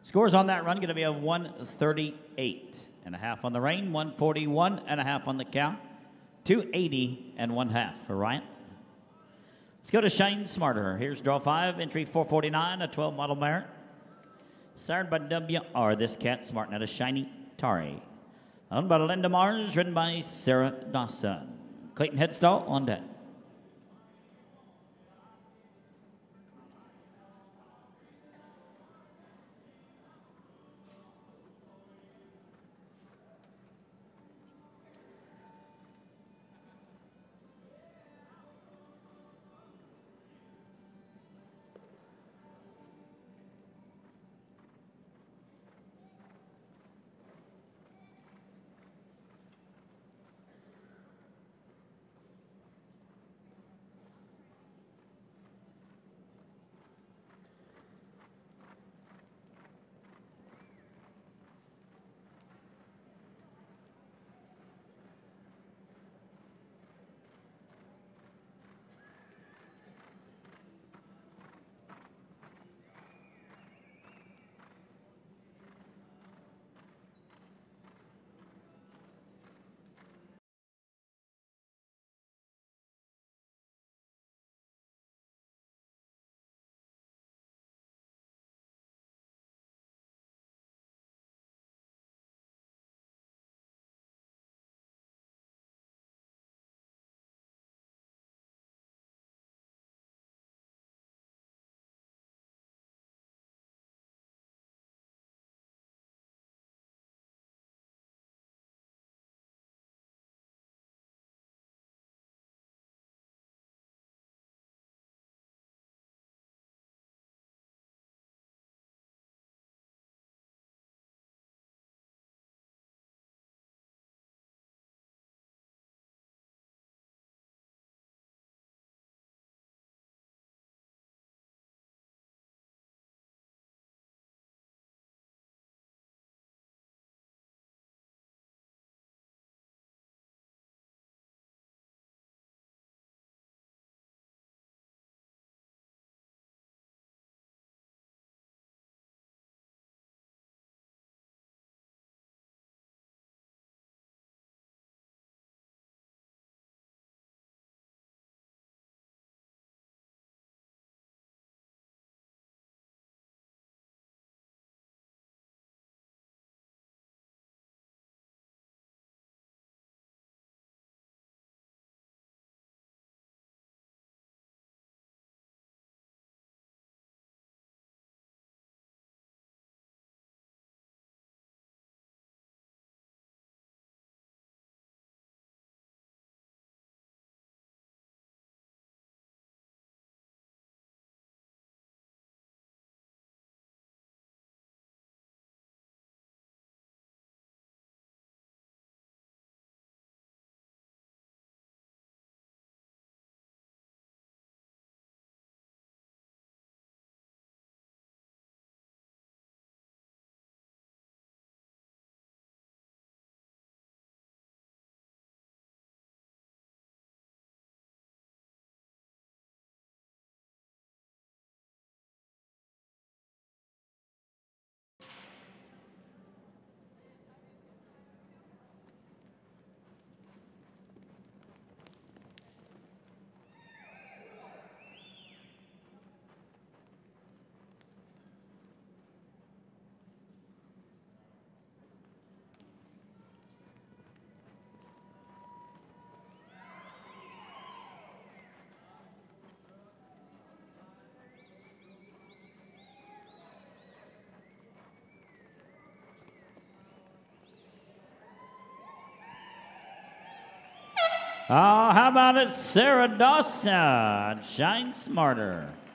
Scores on that run going to be a 138.5 on the rein, 141.5 on the cow, 280.5 for Ryan. Let's go to Shine Smarter. Here's draw 5, entry 449, a 12 model mare. Sired by WR, this cat, smart out of Shiny Tari. Owned by Linda Mars, ridden by Sarah Dawson. Clayton Headstall on deck. Oh, how about it, Sarah Dawson? Shine Smarter.